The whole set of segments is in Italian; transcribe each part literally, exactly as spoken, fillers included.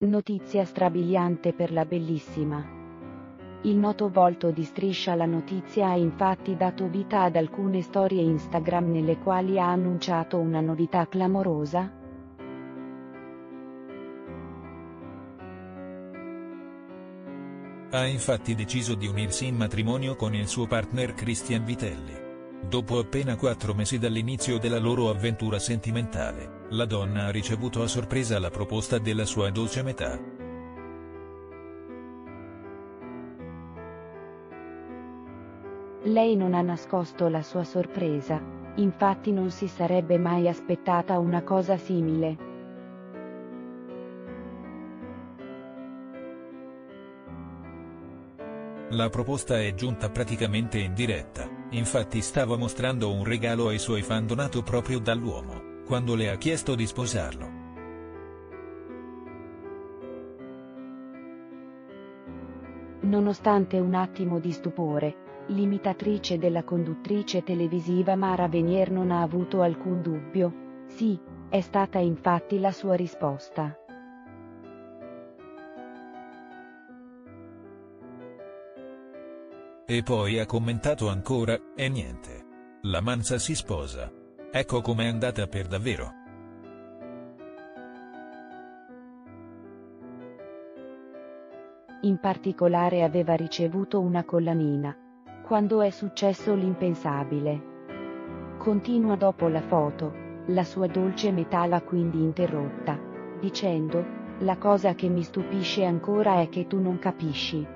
Notizia strabiliante per la Bellissima. Il noto volto di Striscia la Notizia ha infatti dato vita ad alcune storie Instagram nelle quali ha annunciato una novità clamorosa. Ha infatti deciso di unirsi in matrimonio con il suo partner Christian Vitelli. Dopo appena quattro mesi dall'inizio della loro avventura sentimentale, la donna ha ricevuto a sorpresa la proposta della sua dolce metà. Lei non ha nascosto la sua sorpresa, infatti non si sarebbe mai aspettata una cosa simile. La proposta è giunta praticamente in diretta, infatti stava mostrando un regalo ai suoi fan donato proprio dall'uomo, quando le ha chiesto di sposarlo. Nonostante un attimo di stupore, l'imitatrice della conduttrice televisiva Mara Venier non ha avuto alcun dubbio. Sì, è stata infatti la sua risposta. E poi ha commentato ancora, e niente. La Manza si sposa. Ecco com'è andata per davvero. In particolare aveva ricevuto una collanina. Quando è successo l'impensabile. Continua dopo la foto, la sua dolce metà l'ha quindi interrotta, dicendo: "La cosa che mi stupisce ancora è che tu non capisci.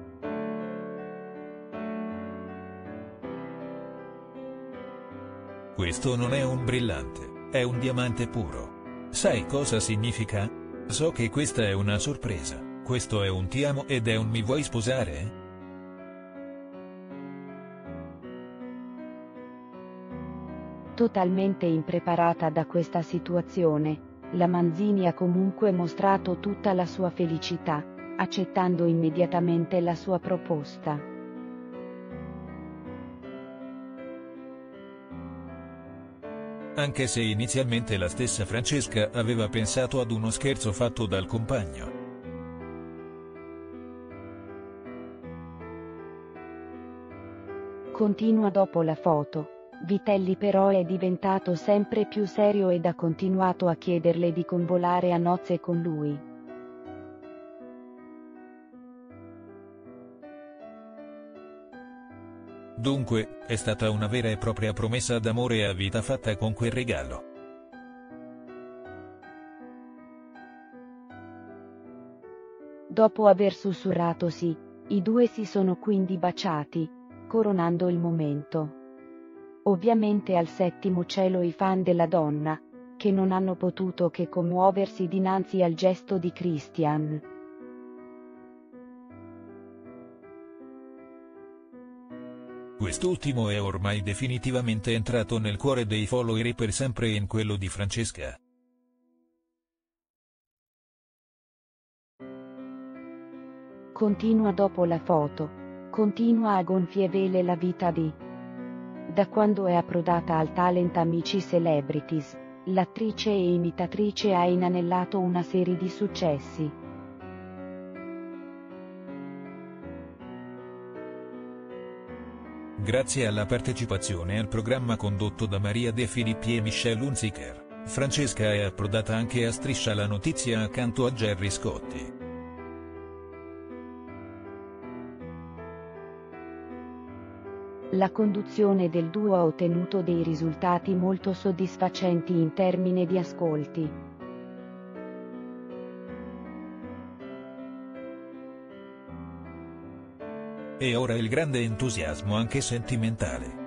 Questo non è un brillante, è un diamante puro. Sai cosa significa? So che questa è una sorpresa, questo è un ti amo ed è un mi vuoi sposare?" Totalmente impreparata da questa situazione, la Manzini ha comunque mostrato tutta la sua felicità, accettando immediatamente la sua proposta. Anche se inizialmente la stessa Francesca aveva pensato ad uno scherzo fatto dal compagno. Continua dopo la foto. Vitelli però è diventato sempre più serio ed ha continuato a chiederle di convolare a nozze con lui. Dunque, è stata una vera e propria promessa d'amore a vita fatta con quel regalo. Dopo aver sussurrato sì, i due si sono quindi baciati, coronando il momento. Ovviamente al settimo cielo i fan della donna, che non hanno potuto che commuoversi dinanzi al gesto di Christian. Quest'ultimo è ormai definitivamente entrato nel cuore dei follower e per sempre in quello di Francesca. Continua dopo la foto. Continua a gonfie vele la vita di. Da quando è approdata al Talent Amici Celebrities, l'attrice e imitatrice ha inanellato una serie di successi. Grazie alla partecipazione al programma condotto da Maria De Filippi e Michelle Hunziker, Francesca è approdata anche a Striscia la Notizia accanto a Gerry Scotti. La conduzione del duo ha ottenuto dei risultati molto soddisfacenti in termini di ascolti. E ora il grande entusiasmo anche sentimentale.